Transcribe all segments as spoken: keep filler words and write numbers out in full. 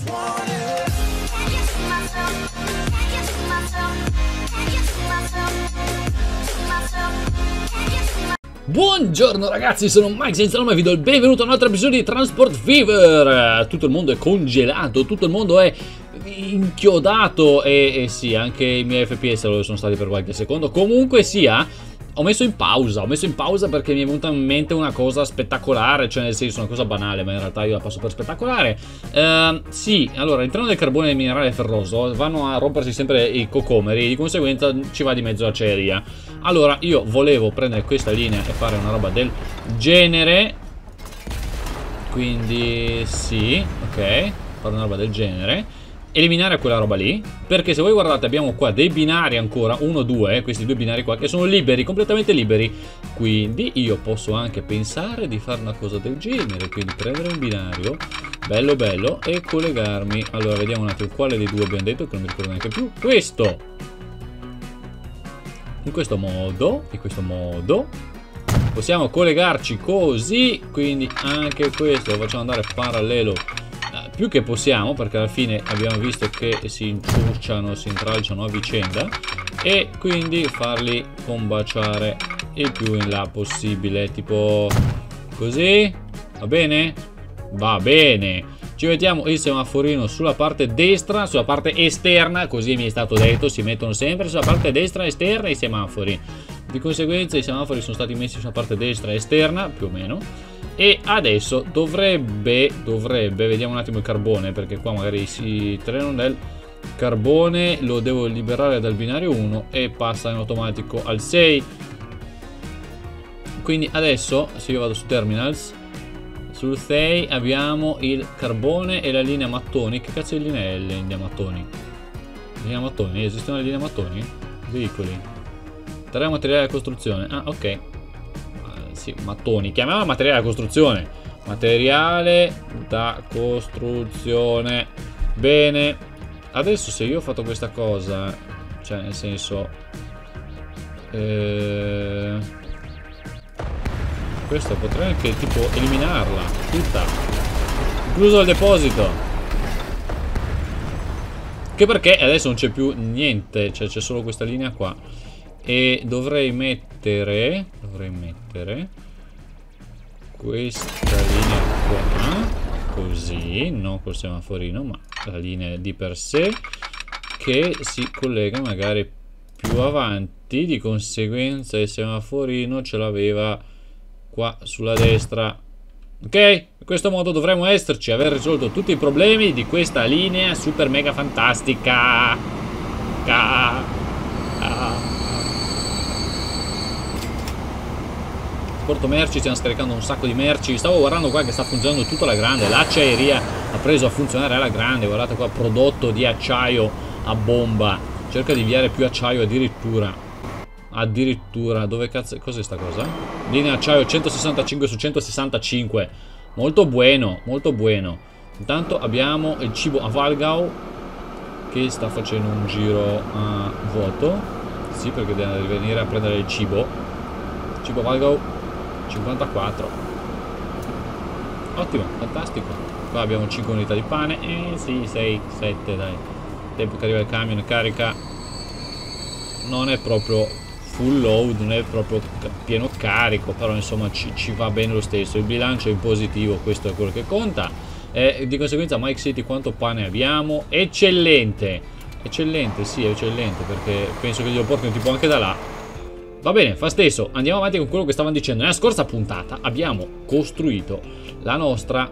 Buongiorno ragazzi, sono Mike senza nome e vi do il benvenuto a un altro episodio di Transport Fever. Tutto il mondo è congelato, tutto il mondo è inchiodato e, e sì, anche i miei F P S lo sono stati per qualche secondo. Comunque sia, ho messo in pausa, ho messo in pausa perché mi è venuta in mente una cosa spettacolare, cioè nel senso una cosa banale, ma in realtà io la passo per spettacolare. Uh, sì, allora all'interno del carbone e del minerale ferroso vanno a rompersi sempre i cocomeri, di conseguenza ci va di mezzo l'acciaieria. Allora io volevo prendere questa linea e fare una roba del genere, quindi sì, ok, fare una roba del genere, eliminare quella roba lì, perché se voi guardate abbiamo qua dei binari ancora, uno, due, questi due binari qua che sono liberi, completamente liberi, quindi io posso anche pensare di fare una cosa del genere, quindi prendere un binario bello bello e collegarmi. Allora vediamo un attimo quale dei due abbiamo detto, che non mi ricordo neanche più. Questo in questo modo, in questo modo possiamo collegarci così, quindi anche questo lo facciamo andare parallelo eh, più che possiamo, perché alla fine abbiamo visto che si inciucciano, si intralciano a vicenda, e quindi farli combaciare il più in là possibile, tipo così. Va bene? Va bene. Ci mettiamo il semaforino sulla parte destra, sulla parte esterna, così mi è stato detto, si mettono sempre sulla parte destra esterna i semafori. Di conseguenza i semafori sono stati messi sulla parte destra esterna, più o meno. E adesso dovrebbe, dovrebbe, vediamo un attimo il carbone, perché qua magari si trenano del carbone, lo devo liberare dal binario uno e passa in automatico al sei. Quindi adesso, se io vado su Terminals, sul sei abbiamo il carbone e la linea mattoni. Che cazzo di linea è la linea mattoni? Linea mattoni? Esistono le linee mattoni? Veicoli. Terreno materiale da costruzione. Ah, ok. Uh, sì, mattoni. Chiamiamola materiale da costruzione. Materiale da costruzione. Bene. Adesso se io ho fatto questa cosa, cioè nel senso... Eh... Questo potrei anche tipo eliminarla tutta, incluso il deposito, che perché adesso non c'è più niente, cioè c'è solo questa linea qua. E dovrei mettere dovrei mettere questa linea qua così, non col semaforino ma la linea di per sé, che si collega magari più avanti. Di conseguenza il semaforino ce l'aveva qua sulla destra. Ok, in questo modo dovremmo esserci, aver risolto tutti i problemi di questa linea super mega fantastica. Ca ah. Porto merci, stiamo scaricando un sacco di merci. Stavo guardando qua che sta funzionando tutto alla grande, l'acciaieria ha preso a funzionare alla grande. Guardate qua, prodotto di acciaio a bomba, cerca di inviare più acciaio addirittura. Addirittura, dove cazzo, cos'è sta cosa? Linea acciaio centosessantacinque su centosessantacinque. Molto buono, molto buono. Intanto abbiamo il cibo a Valgau che sta facendo un giro a vuoto. Sì, perché deve venire a prendere il cibo. Cibo a Valgau cinquantaquattro. Ottimo, fantastico. Qua abbiamo cinque unità di pane. Eh sì, sei, sette, dai. Tempo che arriva il camion e carica. Non è proprio full load, non è proprio pieno carico, però insomma ci, ci va bene lo stesso. Il bilancio è in positivo, questo è quello che conta. E di conseguenza Mike City quanto pane abbiamo? Eccellente, eccellente, sì, eccellente, perché penso che glielo portino tipo anche da là. Va bene, fa stesso. Andiamo avanti con quello che stavano dicendo. Nella scorsa puntata abbiamo costruito la nostra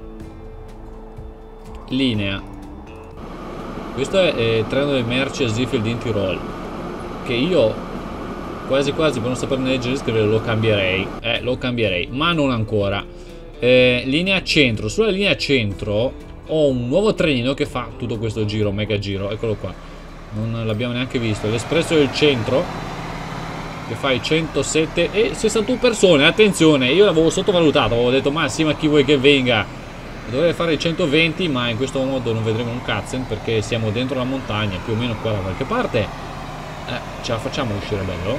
linea. Questo è il treno delle merci a Seefeld in Tirol, che io quasi quasi per non saperne leggere e scrivere lo cambierei, eh, lo cambierei, ma non ancora. Eh, linea centro, sulla linea centro ho un nuovo trenino che fa tutto questo giro, mega giro, eccolo qua. Non l'abbiamo neanche visto, l'espresso del centro, che fa i centosette e sessantuno persone, attenzione, io l'avevo sottovalutato, avevo detto ma sì, ma chi vuoi che venga? Dovrei fare i centoventi, ma in questo modo non vedremo un cazzo, perché siamo dentro la montagna, più o meno qua da qualche parte. Eh, ce la facciamo uscire bello.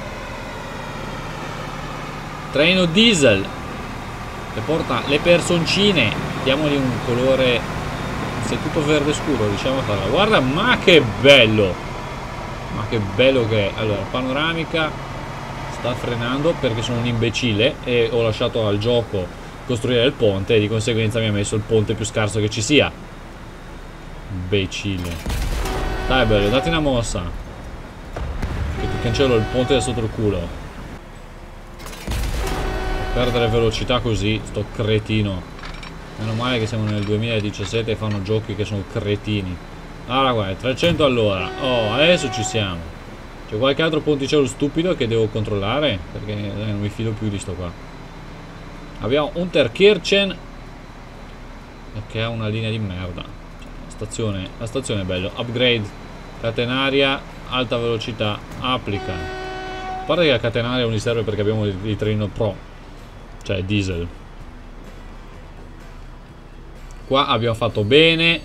Treno diesel che porta le personcine. Diamogli un colore ragazzi, è tutto verde scuro, riusciamo a farla. Guarda, ma che bello! Ma che bello che è. Allora, panoramica sta frenando perché sono un imbecille e ho lasciato al gioco costruire il ponte e di conseguenza mi ha messo il ponte più scarso che ci sia. Imbecille. Dai bello, dati una mossa. Che ti cancello il ponte da sotto il culo. Perdere velocità così, sto cretino. Meno male che siamo nel duemiladiciassette e fanno giochi che sono cretini. Allora guarda, trecento all'ora. Oh, adesso ci siamo. C'è qualche altro ponticello stupido che devo controllare? Perché eh, non mi fido più di sto qua. Abbiamo Unterkirchen, che ha una linea di merda. La stazione, la stazione è bello. Upgrade, catenaria, alta velocità, applica. A parte che la catenaria non gli serve perché abbiamo il, il treno pro, cioè diesel. Qua abbiamo fatto bene.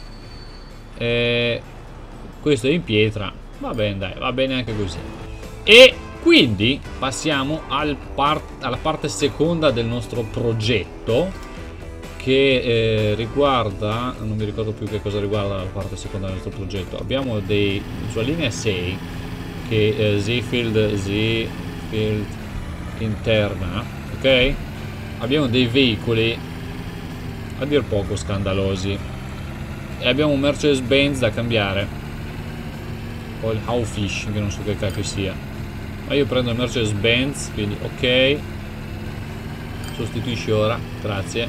E questo è in pietra. Va bene, dai, va bene anche così. E quindi passiamo al part alla parte seconda del nostro progetto, che eh, riguarda, non mi ricordo più che cosa riguarda la parte seconda del nostro progetto. Abbiamo dei, sulla linea sei, che è eh, Seafield, Seafield interna, ok? Abbiamo dei veicoli a dir poco scandalosi e abbiamo un Mercedes-Benz da cambiare, o il Haufish, che non so che cacchio sia, ma io prendo il Mercedes-Benz, quindi ok, sostituisci ora, grazie,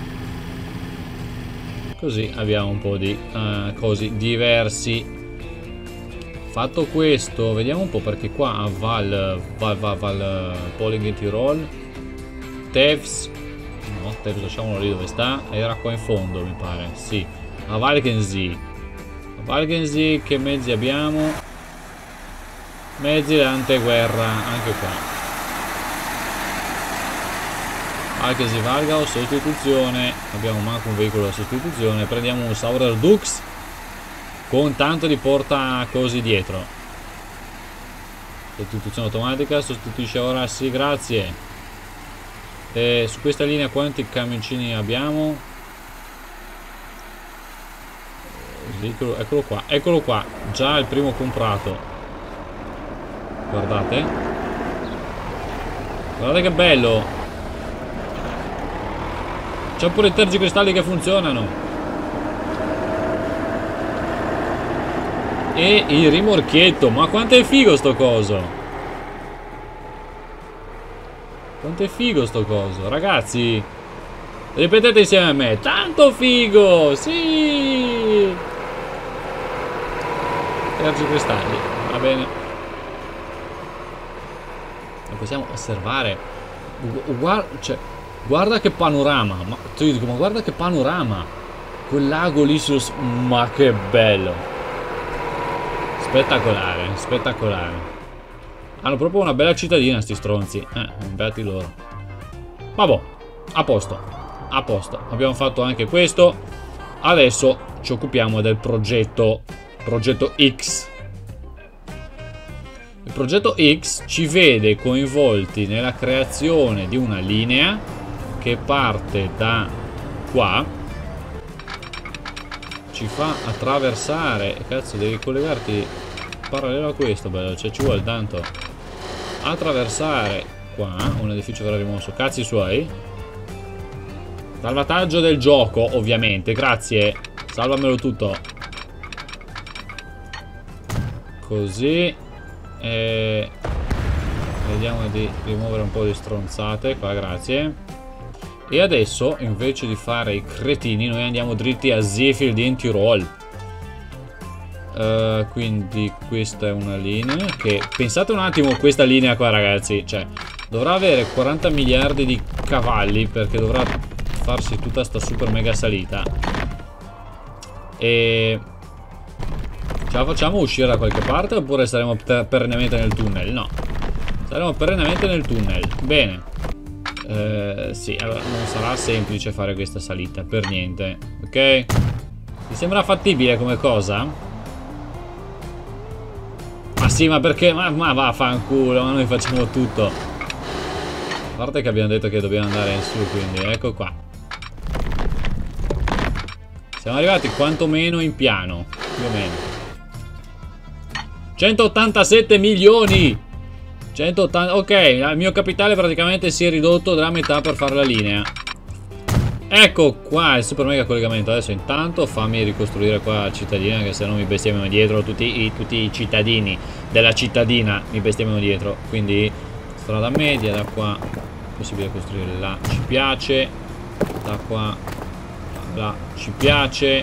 così abbiamo un po' di uh, cosi diversi. Fatto questo, vediamo un po', perché qua a Val Val Val, Val Polling Tirol Tevs, no, Tevs lasciamolo lì dove sta, era qua in fondo mi pare, sì, a Valkensee. A Valkensee che mezzi abbiamo? Mezzi d'anteguerra, anche qua. Valkensee Valgau, sostituzione, abbiamo manco un veicolo da sostituzione, prendiamo un Saurer Dux con tanto di porta così dietro. Sostituzione automatica, sostituisce ora, sì grazie. E su questa linea quanti camioncini abbiamo? Eccolo, eccolo qua, eccolo qua, già il primo comprato. Guardate, guardate che bello. C'è pure i tergicristalli che funzionano. E il rimorchietto, ma quanto è figo sto coso. Quanto è figo sto coso, ragazzi. Ripetete insieme a me, tanto figo, sì. Tergicristalli, va bene. Lo possiamo osservare. Guarda, cioè, guarda che panorama. Ma ti dico, ma guarda che panorama. Quel lago lì sullo... Ma che bello. Spettacolare, spettacolare. Hanno proprio una bella cittadina sti stronzi. Eh, beati loro. Vabbè, a posto. A posto. Abbiamo fatto anche questo. Adesso ci occupiamo del progetto Progetto X. Il progetto X ci vede coinvolti nella creazione di una linea che parte da qua, ci fa attraversare, cazzo devi collegarti parallelo a questo, bello, cioè ci vuole tanto attraversare qua, un edificio verrà rimosso, cazzi suoi, salvataggio del gioco ovviamente, grazie, salvamelo tutto, così, e vediamo di rimuovere un po' di stronzate qua, grazie. E adesso invece di fare i cretini noi andiamo dritti a Seafield in Tirol. uh, Quindi questa è una linea che, pensate un attimo, questa linea qua ragazzi, cioè dovrà avere quaranta miliardi di cavalli perché dovrà farsi tutta sta super mega salita. E ce la facciamo uscire da qualche parte oppure saremo perennemente nel tunnel? No, saremo perennemente nel tunnel. Bene. Uh, sì, allora non sarà semplice fare questa salita per niente, ok? Mi sembra fattibile come cosa? Ma sì, ma perché? Ma, ma vaffanculo, ma noi facciamo tutto. A parte che abbiamo detto che dobbiamo andare in su, quindi ecco qua. Siamo arrivati quantomeno in piano, più o meno. centottantasette milioni. centottanta. Ok, il mio capitale praticamente si è ridotto della metà per fare la linea. Ecco qua il super mega collegamento. Adesso intanto fammi ricostruire qua la cittadina, che se no mi bestemmiano dietro tutti i, tutti i cittadini della cittadina, mi bestemmiano dietro. Quindi strada media, da qua possibile costruire là, ci piace. Da qua là, ci piace.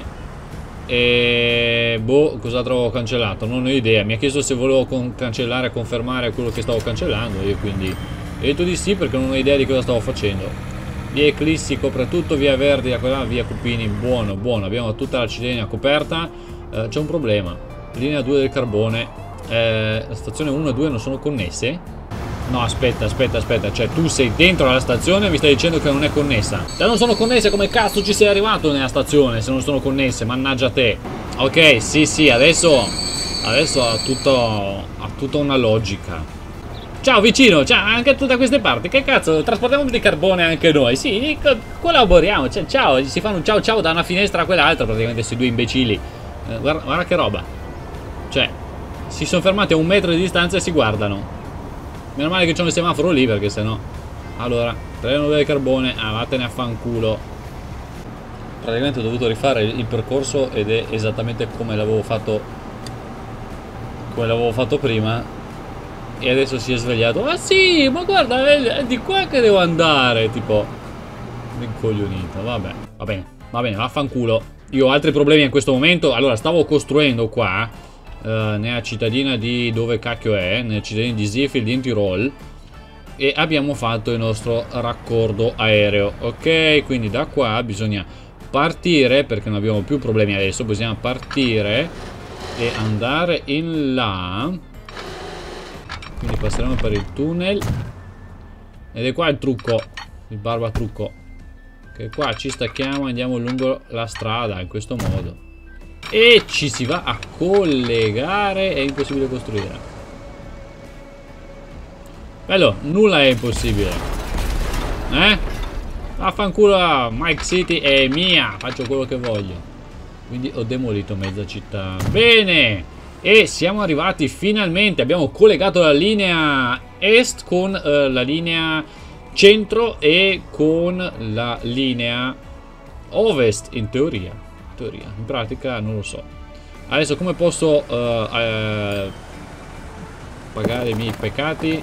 E boh, cos'altro ho cancellato? Non ho idea. Mi ha chiesto se volevo con cancellare e confermare quello che stavo cancellando. Io quindi ho detto di sì, perché non ho idea di cosa stavo facendo. Via Eclissi copre tutto, via Verdi, da quella, via Cupini, buono, buono. Abbiamo tutta la cittadina coperta. eh, C'è un problema. Linea due del carbone. eh, La stazione uno e due non sono connesse? No, aspetta, aspetta, aspetta. Cioè, tu sei dentro la stazione e mi stai dicendo che non è connessa. Se non sono connesse, come cazzo ci sei arrivato nella stazione? Se non sono connesse, mannaggia te. Ok, sì, sì, adesso Adesso ha tutto Ha tutta una logica. Ciao vicino, ciao, anche tu da queste parti. Che cazzo, trasportiamo di carbone anche noi. Sì, co collaboriamo, cioè, ciao. Si fanno un ciao ciao da una finestra a quell'altra. Praticamente questi due imbecilli. eh, guarda, guarda che roba. Cioè, si sono fermati a un metro di distanza e si guardano. Meno male che c'è un semaforo lì, perché sennò. Allora, treno del carbone. Ah, vattene a fanculo. Praticamente ho dovuto rifare il percorso ed è esattamente come l'avevo fatto Come l'avevo fatto prima. E adesso si è svegliato. Ma sì, ma guarda, è di qua che devo andare. Tipo, incoglionito. Vabbè, va bene, va bene, vaffanculo. Io ho altri problemi in questo momento. Allora, stavo costruendo qua uh, nella cittadina di... dove cacchio è? Nella cittadina di Seefield in Tirol. E abbiamo fatto il nostro raccordo aereo. Ok, quindi da qua bisogna partire, perché non abbiamo più problemi adesso. Bisogna partire e andare in là. Quindi passeremo per il tunnel. Ed è qua il trucco, il barbatrucco, che qua ci stacchiamo e andiamo lungo la strada in questo modo. E ci si va a collegare. È impossibile costruire. Bello, nulla è impossibile. Eh? Vaffanculo, Mike City è mia. Faccio quello che voglio. Quindi ho demolito mezza città. Bene. E siamo arrivati finalmente. Abbiamo collegato la linea est con uh, la linea centro e con la linea ovest, in teoria. In teoria, in pratica non lo so. Adesso come posso uh, uh, pagare i miei peccati?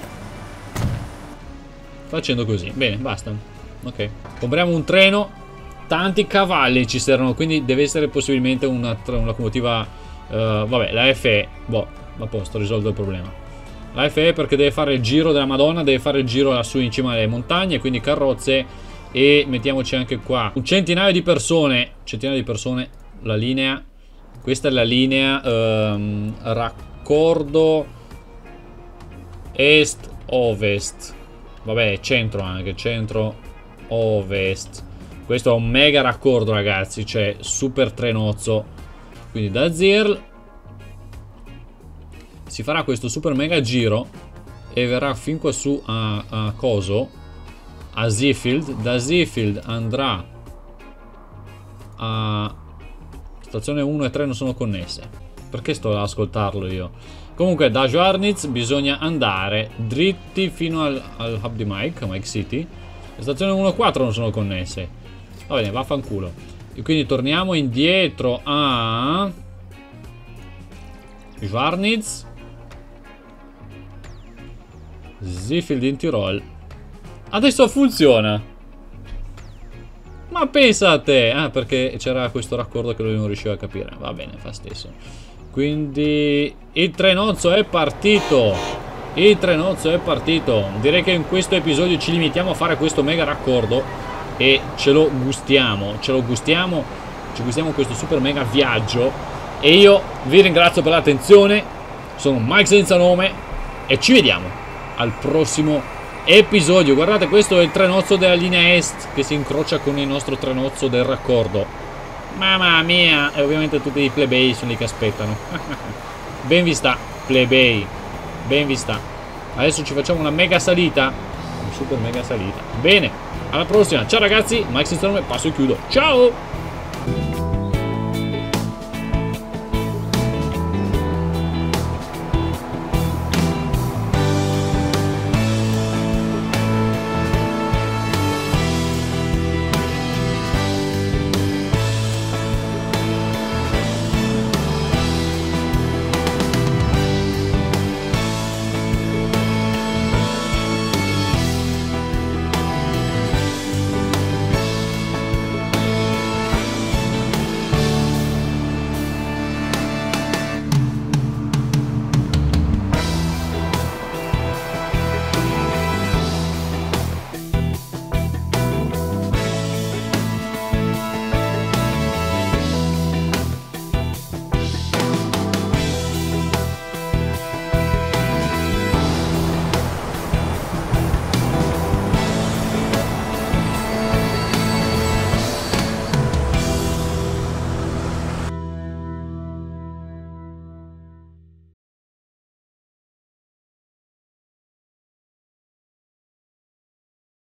Facendo così. Bene, basta. Ok. Compriamo un treno. Tanti cavalli ci servono, quindi deve essere possibilmente una, una locomotiva. Uh, vabbè, la F E, boh, a posto, risolto il problema. La F E perché deve fare il giro della Madonna, deve fare il giro lassù in cima alle montagne, quindi carrozze. E mettiamoci anche qua un centinaio di persone. Centinaio di persone, la linea. Questa è la linea um, raccordo est-ovest. Vabbè, centro anche, centro-ovest. Questo è un mega raccordo, ragazzi, cioè super trenozzo. Quindi da Zirl si farà questo super mega giro e verrà fin qua su a, a Coso, a Seefield. Da Seefield andrà a stazione uno e tre, non sono connesse. Perché sto ad ascoltarlo io? Comunque da Schwarnitz bisogna andare dritti fino al, al hub di Mike, Mike City. Le stazioni uno e quattro non sono connesse. Va bene, vaffanculo. E quindi torniamo indietro a Schwarnitz, Seefield in Tirol. Adesso funziona. Ma pensa a te. Ah, perché c'era questo raccordo che lui non riusciva a capire. Va bene, fa stesso. Quindi il trenozzo è partito. Il trenozzo è partito. Direi che in questo episodio ci limitiamo a fare questo mega raccordo e ce lo gustiamo, ce lo gustiamo, ci gustiamo questo super mega viaggio. E io vi ringrazio per l'attenzione. Sono Mike senza nome e ci vediamo al prossimo episodio. Guardate, questo è il trenozzo della linea est che si incrocia con il nostro trenozzo del raccordo. Mamma mia. E ovviamente tutti i plebei sono lì che aspettano. Ben vi sta, plebei, ben vi sta. Adesso ci facciamo una mega salita, una super mega salita. Bene, alla prossima. Ciao ragazzi, Mike senza nome, passo e chiudo. Ciao.